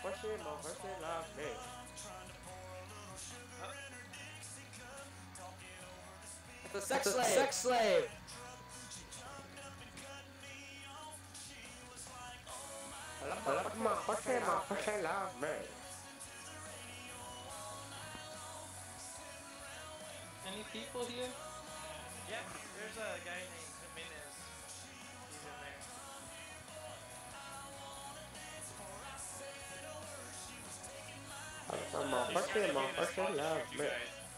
pussy love me. It's a It's sex a slave. sex slave. I love I my love pussy, my my pussy pussy, my love me. pussy love me. Any people here? Yeah, there's a guy named Jimenez. He's in there. I love my He's trying pussy, to my get in a pussy spot to love shoot you me. guys.